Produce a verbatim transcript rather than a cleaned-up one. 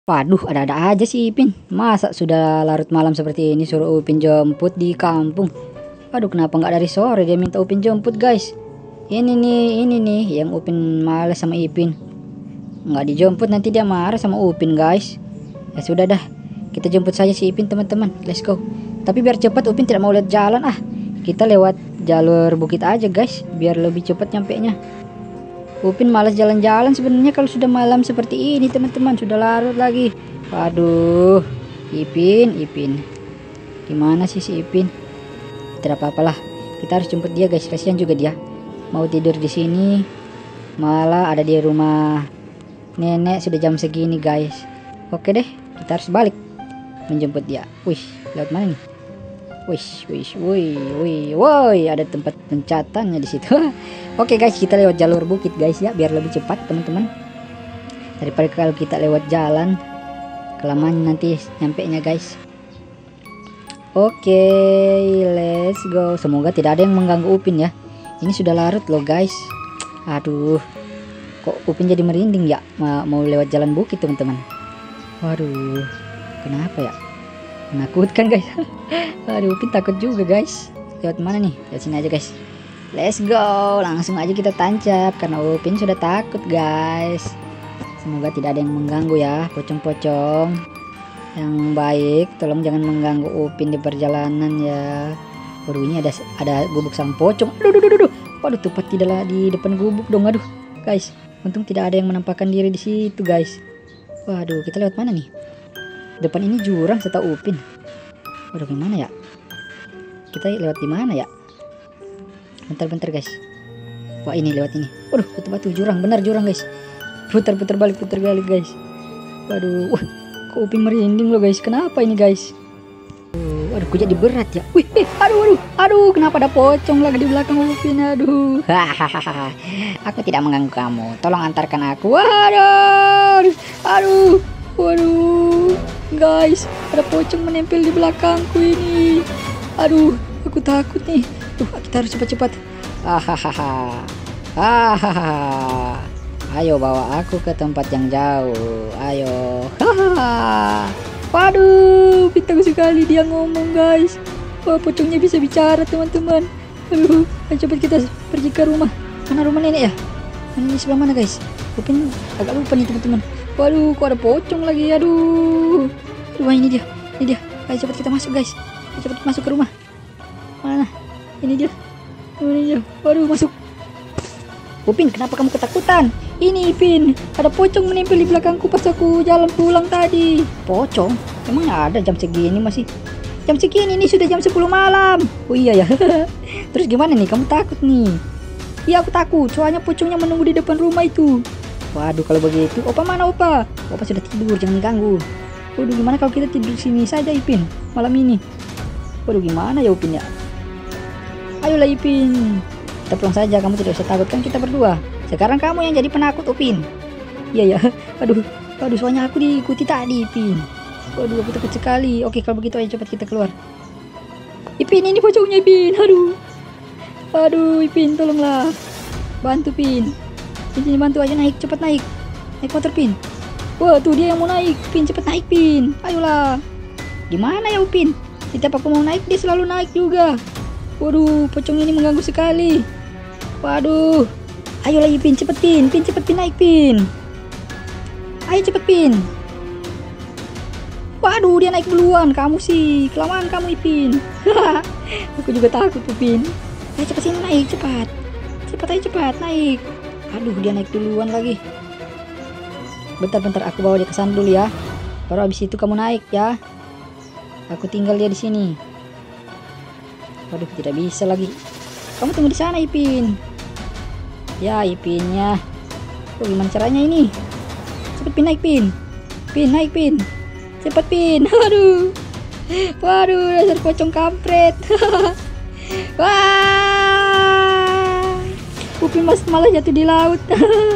Waduh, ada-ada aja sih Ipin. Masa sudah larut malam seperti ini suruh Upin jemput di kampung? Aduh, kenapa nggak dari sore dia minta Upin jemput, guys? Ini nih, ini nih yang Upin males sama Ipin. Nggak dijemput nanti dia marah sama Upin, guys. Ya sudah dah, kita jemput saja si Ipin, teman-teman. Let's go. Tapi biar cepat, Upin tidak mau lihat jalan ah. Kita lewat jalur bukit aja, guys, biar lebih cepat nyampe nya. Upin malas jalan-jalan sebenarnya kalau sudah malam seperti ini, teman-teman. Sudah larut lagi. Waduh, Ipin, Ipin. Gimana sih si Ipin? Tidak apa-apalah. Kita harus jemput dia, guys. Kasihan juga dia. Mau tidur di sini, malah ada di rumah nenek sudah jam segini, guys. Oke deh, kita harus balik menjemput dia. Wih, lewat mana nih? Wih, wih, wih, wih, wih, ada tempat pencatannya di situ. Oke guys, kita lewat jalur bukit guys ya, biar lebih cepat teman-teman. Daripada kalau kita lewat jalan kelamaan nanti nyampe nya guys. Oke, let's go. Semoga tidak ada yang mengganggu Upin ya. Ini sudah larut loh guys. Aduh, kok Upin jadi merinding ya mau lewat jalan bukit teman-teman. Waduh, kenapa ya? Menakutkan guys. Aduh, Upin takut juga guys. Lewat mana nih? Lewat sini aja guys. Let's go. Langsung aja kita tancap karena Upin sudah takut guys. Semoga tidak ada yang mengganggu ya, pocong-pocong yang baik. Tolong jangan mengganggu Upin di perjalanan ya. Waduh, ini ada ada gubuk sang pocong. Aduh, aduh, aduh, aduh. Waduh, tepat tidaklah di depan gubuk dong. Aduh guys, untung tidak ada yang menampakkan diri di situ guys. Waduh, kita lewat mana nih? Depan ini jurang setahu Upin. Waduh, gimana ya? Kita lewat di mana ya? Bentar-bentar guys. Wah, ini lewat ini. Waduh, batu-batu jurang, benar jurang guys. Putar-putar balik, putar balik guys. Waduh, wah, kok Upin merinding loh guys. Kenapa ini guys? Waduh, kok jadi berat ya? Wih, eh, aduh, aduh, aduh, kenapa ada pocong lagi di belakang Upin? Aduh, hahaha. Aku tidak mengganggu kamu. Tolong antarkan aku. Waduh, aduh, waduh, guys, ada pocong menempel di belakangku ini. Aduh, aku takut nih. Tuh, kita harus cepat-cepat. Hahaha. Hahaha. Ayo bawa aku ke tempat yang jauh. Ayo. Hahaha. Waduh, pintar sekali dia ngomong, guys. Wah, pocongnya bisa bicara, teman-teman. Aduh, ayo cepat kita pergi ke rumah. Mana rumah nenek ya? Ini sebelah mana, guys? Upin agak lupa nih, teman-teman. Waduh, kok ada pocong lagi. Aduh. Wah, ini dia. Ini dia. Ayo cepat kita masuk, guys. Ayo cepat masuk ke rumah. Mana? Ini dia. Ini dia. Waduh, masuk. Upin, kenapa kamu ketakutan? Ini Ipin, ada pocong menempel di belakangku pas aku jalan pulang tadi. Pocong? Emang ada jam segini masih? Jam segini ini sudah jam sepuluh malam. Oh iya ya. Terus gimana nih? Kamu takut nih? Iya, aku takut. Soalnya pocongnya menunggu di depan rumah itu. Waduh, kalau begitu, Opa mana Opa? Opa sudah tidur, jangan ganggu. Waduh, gimana kalau kita tidur sini saja Ipin malam ini? Waduh, gimana ya Upin ya? Ayolah Ipin, kita pulang saja, kamu tidak usah takut, kan kita berdua. Sekarang kamu yang jadi penakut Upin. Iya ya, aduh, aduh, soalnya aku diikuti tadi Ipin. Waduh, aku takut sekali. Oke, kalau begitu ayo cepat kita keluar. Ipin, ini pocongnya Ipin, aduh. Aduh Ipin, tolonglah. Bantu Pin. Pin, bantu aja naik, cepat naik. Naik motor Pin. Wah, tuh dia yang mau naik. Pin, cepat naik Pin. Ayolah. Gimana ya Upin? Setiap aku mau naik, dia selalu naik juga. Waduh, pocong ini mengganggu sekali. Waduh. Ayolah Ipin, cepet Pin. Pin, cepet Pin, naik Pin. Ayo cepet Pin. Waduh, dia naik duluan. Kamu sih, kelamaan kamu Ipin. Aku juga takut Upin. Ayo cepet sini naik, cepat. Cepat ayo cepat naik. Aduh, dia naik duluan lagi. Bentar-bentar, aku bawa dia ke sana dulu ya. Baru habis itu kamu naik ya. Aku tinggal dia di sini. Waduh, tidak bisa lagi. Kamu tunggu di sana Ipin. Ya Ipinnya. Oh, gimana caranya ini? Cepet Pin, naik Pin. Pin, naik Pin. Cepet Pin. Waduh. Waduh, dasar pocong kampret. Wah. Upin mas malah jatuh di laut.